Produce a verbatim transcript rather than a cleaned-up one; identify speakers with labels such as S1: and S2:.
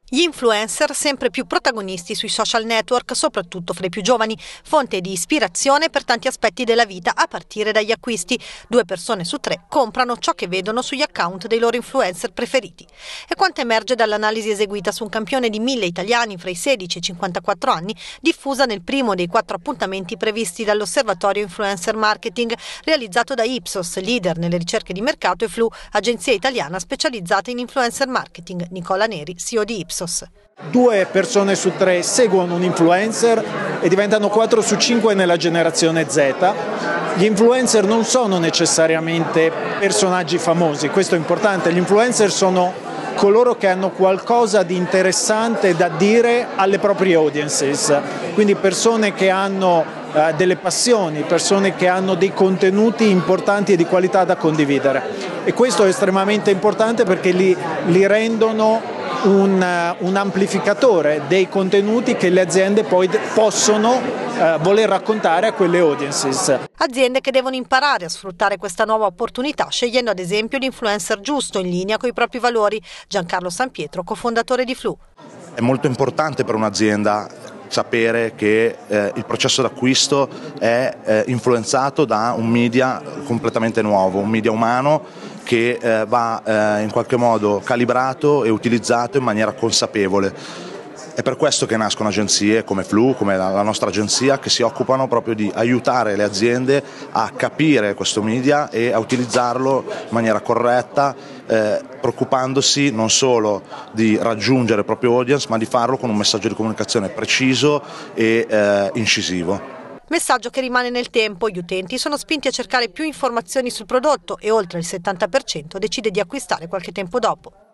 S1: Gli influencer sempre più protagonisti sui social network, soprattutto fra i più giovani, fonte di ispirazione per tanti aspetti della vita, a partire dagli acquisti. Due persone su tre comprano ciò che vedono sugli account dei loro influencer preferiti. E quanto emerge dall'analisi eseguita su un campione di mille italiani fra i sedici e i cinquantaquattro anni, diffusa nel primo dei quattro appuntamenti previsti dall'Osservatorio Influencer Marketing, realizzato da Ipsos, leader nelle ricerche di mercato, e Flu, agenzia italiana specializzata in influencer marketing. Nicola Neri, C E O di Ipsos.
S2: Due persone su tre seguono un influencer e diventano quattro su cinque nella generazione Z. Gli influencer non sono necessariamente personaggi famosi, questo è importante. Gli influencer sono coloro che hanno qualcosa di interessante da dire alle proprie audiences, quindi persone che hanno uh, delle passioni, persone che hanno dei contenuti importanti e di qualità da condividere. E questo è estremamente importante perché li, li rendono Un, un amplificatore dei contenuti che le aziende poi possono eh, voler raccontare a quelle audiences.
S1: Aziende che devono imparare a sfruttare questa nuova opportunità, scegliendo ad esempio l'influencer giusto, in linea con i propri valori. Giancarlo Sampietro, cofondatore di Flu.
S3: È molto importante per un'azienda sapere che eh, il processo d'acquisto è eh, influenzato da un media completamente nuovo, un media umano che eh, va eh, in qualche modo calibrato e utilizzato in maniera consapevole. È per questo che nascono agenzie come Flu, come la, la nostra agenzia, che si occupano proprio di aiutare le aziende a capire questo media e a utilizzarlo in maniera corretta, eh, preoccupandosi non solo di raggiungere il proprio audience, ma di farlo con un messaggio di comunicazione preciso e eh, incisivo.
S1: Messaggio che rimane nel tempo. Gli utenti sono spinti a cercare più informazioni sul prodotto e oltre il settanta per cento decide di acquistare qualche tempo dopo.